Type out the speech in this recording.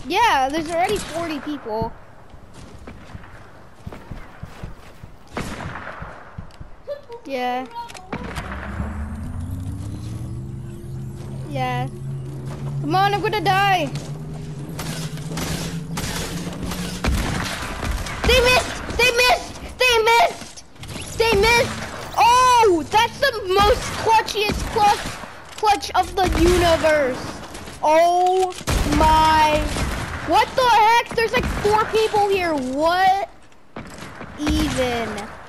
Yeah, there's already 40 people. Yeah. Yeah. Come on, I'm gonna die. They missed! They missed! They missed! They missed! Oh, that's the most clutch of the universe. Oh my. What the heck? There's like 4 people here. What even?